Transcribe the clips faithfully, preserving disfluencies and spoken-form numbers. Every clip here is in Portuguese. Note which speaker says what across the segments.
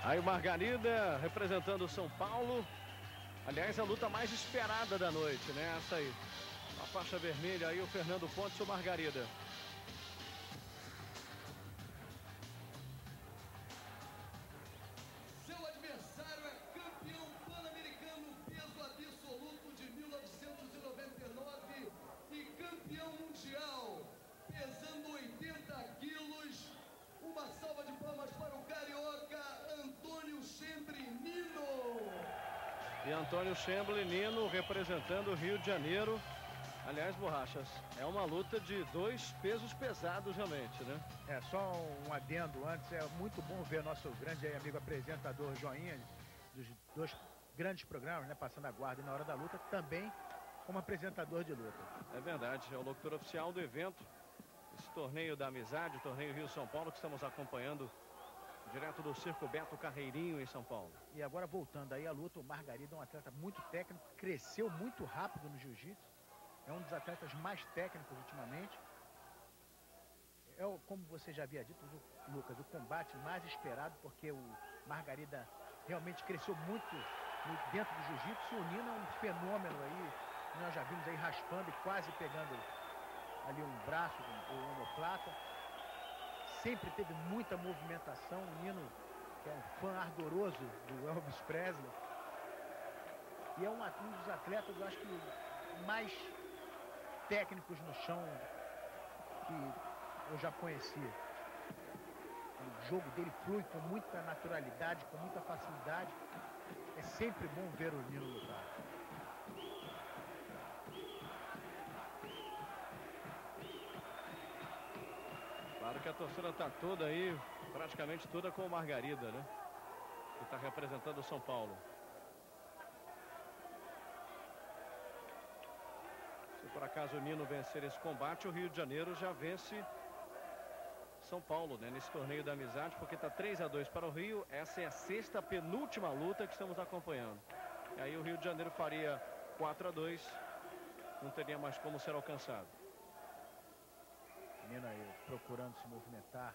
Speaker 1: Aí o Margarida representando o São Paulo. Aliás, a luta mais esperada da noite, né? Essa aí. A faixa vermelha aí, o Fernando Pontes e o Margarida.
Speaker 2: Seu adversário é campeão pan-americano peso absoluto de mil novecentos e noventa e nove e campeão mundial pesando oitenta quilos. Uma salva de palmas para o carioca Antônio Chembrinino.
Speaker 1: E Antônio Chembrinino representando o Rio de Janeiro. Aliás, Borrachas, é uma luta de dois pesos pesados realmente, né?
Speaker 3: É, só um adendo antes, é muito bom ver nosso grande amigo apresentador Joinha, dos dois grandes programas, né? Passando a Guarda e Na Hora da Luta, também como apresentador de luta.
Speaker 1: É verdade, é o locutor oficial do evento. Esse torneio da amizade, o torneio Rio-São Paulo, que estamos acompanhando direto do Circo Beto Carreirinho em São Paulo.
Speaker 3: E agora voltando aí à luta, o Margarida é um atleta muito técnico, cresceu muito rápido no jiu-jitsu. É um dos atletas mais técnicos ultimamente. É, como você já havia dito, Lucas, o combate mais esperado, porque o Margarida realmente cresceu muito dentro do jiu-jitsu. E o Nino é um fenômeno aí. Nós já vimos aí raspando e quase pegando ali um braço, o omoplata. Sempre teve muita movimentação. O Nino, que é um fã ardoroso do Elvis Presley. E é um, um dos atletas, eu acho que mais técnicos no chão que eu já conheci. O jogo dele flui com muita naturalidade, com muita facilidade. É sempre bom ver o Nino lutar.
Speaker 1: Claro que a torcida está toda aí, praticamente toda com o Margarida, né? Que está representando o São Paulo. Se por acaso o Nino vencer esse combate, o Rio de Janeiro já vence São Paulo, né? Nesse torneio da amizade, porque está três a dois para o Rio. Essa é a sexta, penúltima luta que estamos acompanhando. E aí o Rio de Janeiro faria quatro a dois. Não teria mais como ser alcançado.
Speaker 3: Nino aí procurando se movimentar.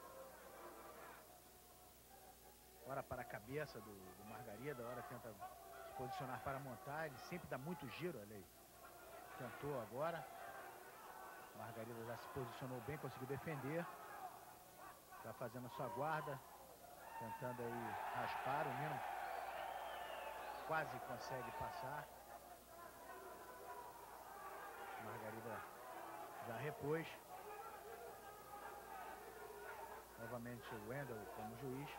Speaker 3: Ora para a cabeça do, do Margarida, ora tenta se posicionar para montar. Ele sempre dá muito giro, olha aí. Tentou agora. Margarida já se posicionou bem, conseguiu defender. Está fazendo a sua guarda. Tentando aí raspar. O Nino quase consegue passar. Margarida já repôs. Novamente o Wendel como juiz.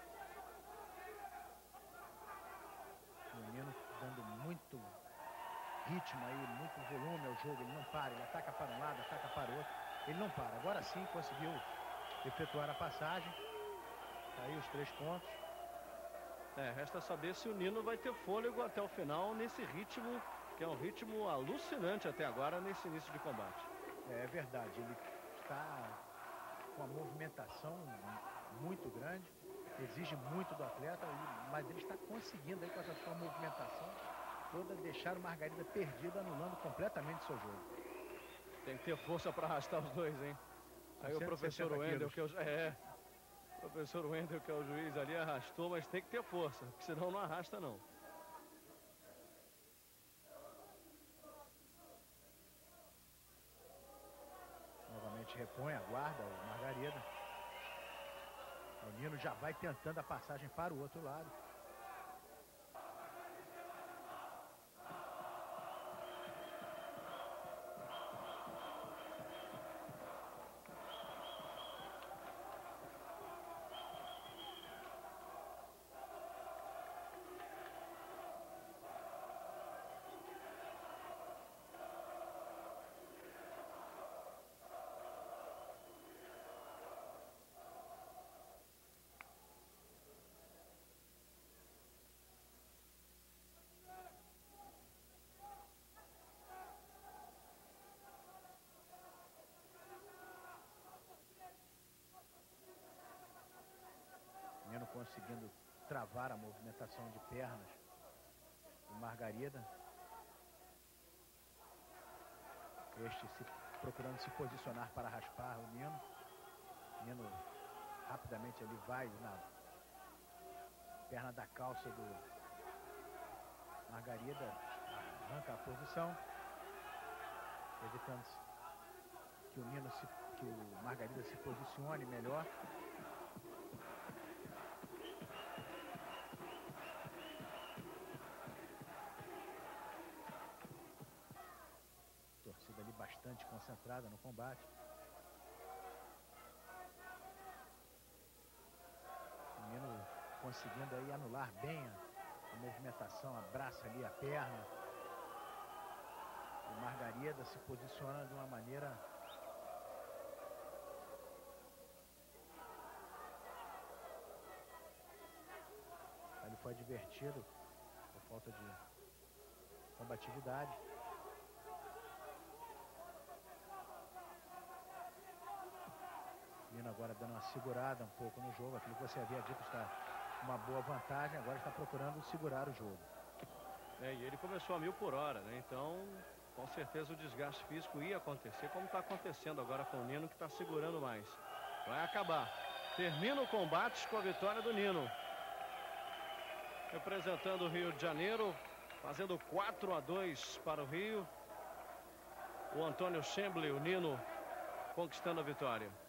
Speaker 3: O Nino dando muito ritmo aí, muito volume ao jogo. Ele não para, ele ataca para um lado, ataca para o outro. Ele não para. Agora sim conseguiu efetuar a passagem. Tá aí os três pontos.
Speaker 1: É, resta saber se o Nino vai ter fôlego até o final nesse ritmo, que é um ritmo alucinante até agora nesse início de combate.
Speaker 3: É verdade, ele está com uma movimentação muito grande, exige muito do atleta, mas ele está conseguindo aí com essa sua movimentação toda deixar o Margarida perdido, anulando completamente seu jogo.
Speaker 1: Tem que ter força para arrastar os dois, hein? Aí o professor Wendel, que é o, é, o professor Wendel, que é o juiz ali, arrastou, mas tem que ter força, porque senão não arrasta não.
Speaker 3: Novamente repõe a guarda o Margarida. O Nino já vai tentando a passagem para o outro lado. Nino conseguindo travar a movimentação de pernas do Margarida. Este se, procurando se posicionar para raspar o Nino. Nino rapidamente ele vai na Perna da calça do Margarida, arranca a posição, evitando que o Nino se, que o Margarida se posicione melhor. Torcida ali bastante concentrada no combate. O Nino conseguindo aí anular bem a, a movimentação, abraça ali a perna. O Margarida se posiciona de uma maneira ele foi advertido por falta de combatividade. Nino agora dando uma segurada um pouco no jogo. Aquilo que você havia dito, está uma boa vantagem, agora está procurando segurar o jogo.
Speaker 1: É, e ele começou a mil por hora, né? Então, com certeza o desgaste físico ia acontecer, como está acontecendo agora com o Nino, que está segurando mais. Vai acabar. Termina o combate com a vitória do Nino. Representando o Rio de Janeiro, fazendo quatro a dois para o Rio. O Antônio Chembley, o Nino, conquistando a vitória.